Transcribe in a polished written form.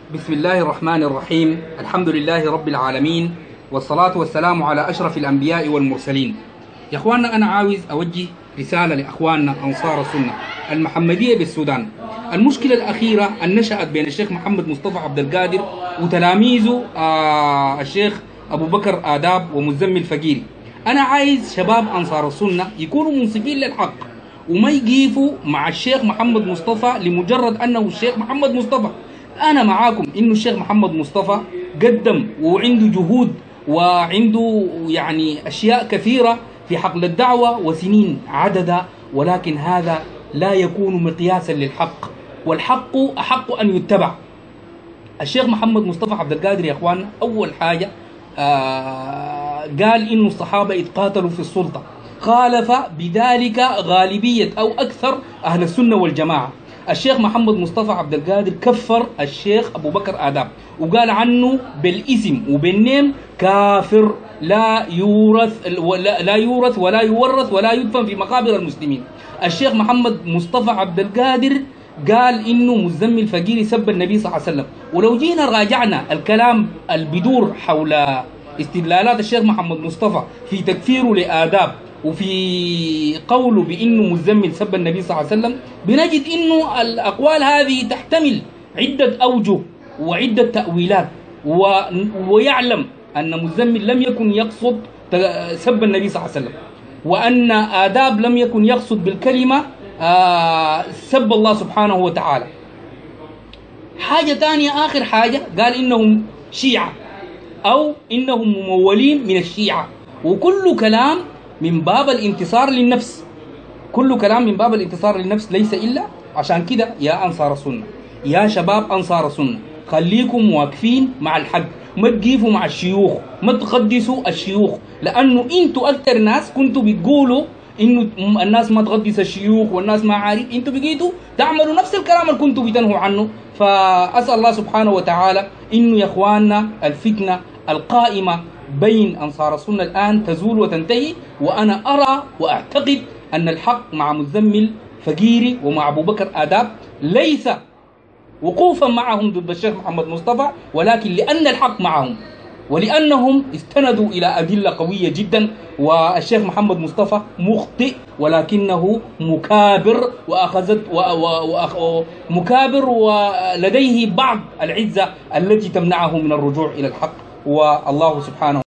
بسم الله الرحمن الرحيم. الحمد لله رب العالمين، والصلاة والسلام على أشرف الأنبياء والمرسلين. يا أخواننا، أنا عاوز أوجه رسالة لأخواننا أنصار السنة المحمدية بالسودان. المشكلة الأخيرة أن نشأت بين الشيخ محمد مصطفى عبد القادر وتلاميذه الشيخ أبو بكر آداب ومزمل فقيري. أنا عايز شباب أنصار السنة يكونوا منصفين للحق وما يقيفوا مع الشيخ محمد مصطفى لمجرد أنه الشيخ محمد مصطفى. أنا معاكم إنه الشيخ محمد مصطفى قدم وعنده جهود وعنده أشياء كثيرة في حقل الدعوة وسنين عددا، ولكن هذا لا يكون مقياسا للحق، والحق أحق أن يتبع. الشيخ محمد مصطفى عبد القادر يا أخوان أول حاجة قال إنه الصحابة يتقاتلوا في السلطة، خالف بذلك غالبية أو أكثر أهل السنة والجماعة. الشيخ محمد مصطفى عبد القادر كفر الشيخ أبو بكر آداب وقال عنه بالاسم وبالنيم كافر لا يورث ولا يورث ولا يدفن في مقابر المسلمين. الشيخ محمد مصطفى عبد القادر قال إنه مزمل فقيري سب النبي صلى الله عليه وسلم. ولو جينا راجعنا الكلام البدور حول استدلالات الشيخ محمد مصطفى في تكفيره لآداب وفي قوله بأنه مزمل سب النبي صلى الله عليه وسلم، بنجد أنه الأقوال هذه تحتمل عدة أوجه وعدة تأويلات، ويعلم أن مزمل لم يكن يقصد سب النبي صلى الله عليه وسلم، وأن آداب لم يكن يقصد بالكلمة سب الله سبحانه وتعالى. حاجة ثانية، آخر حاجة قال إنهم شيعة أو إنهم ممولين من الشيعة، وكل كلام من باب الانتصار للنفس، كل كلام من باب الانتصار للنفس. ليس إلا عشان كده يا أنصار السنة، يا شباب أنصار السنة، خليكم واقفين مع الحق، ما تقيفوا مع الشيوخ، ما تقدسوا الشيوخ، لأنه أنتوا أكثر ناس كنتوا بتقولوا إنه الناس ما تقدس الشيوخ والناس ما عارف، أنتوا بقيتوا تعملوا نفس الكلام اللي كنتوا بتنهوا عنه. فأسأل الله سبحانه وتعالى إنه يا إخواننا الفتنة القائمة بين أنصار السنة الآن تزول وتنتهي، وأنا أرى وأعتقد أن الحق مع مزمل فقيري ومع أبو بكر آداب، ليس وقوفا معهم ضد الشيخ محمد مصطفى، ولكن لأن الحق معهم ولأنهم استندوا إلى أدلة قوية جدا. والشيخ محمد مصطفى مخطئ ولكنه مكابر مكابر ولديه بعض العزة التي تمنعه من الرجوع إلى الحق، والله سبحانه